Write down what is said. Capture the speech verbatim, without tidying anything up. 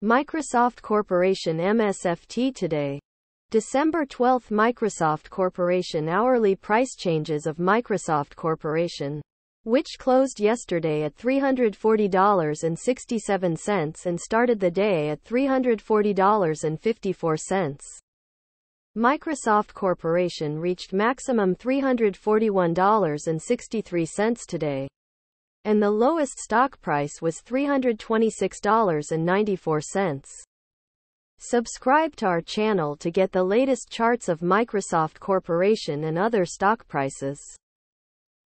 Microsoft Corporation M S F T today. December twelfth, Microsoft Corporation hourly price changes of Microsoft Corporation, which closed yesterday at three hundred forty dollars and sixty-seven cents and started the day at three hundred forty dollars and fifty-four cents. Microsoft Corporation reached maximum three hundred forty-one dollars and sixty-three cents today, and the lowest stock price was three hundred twenty-six dollars and ninety-four cents. Subscribe to our channel to get the latest charts of Microsoft Corporation and other stock prices.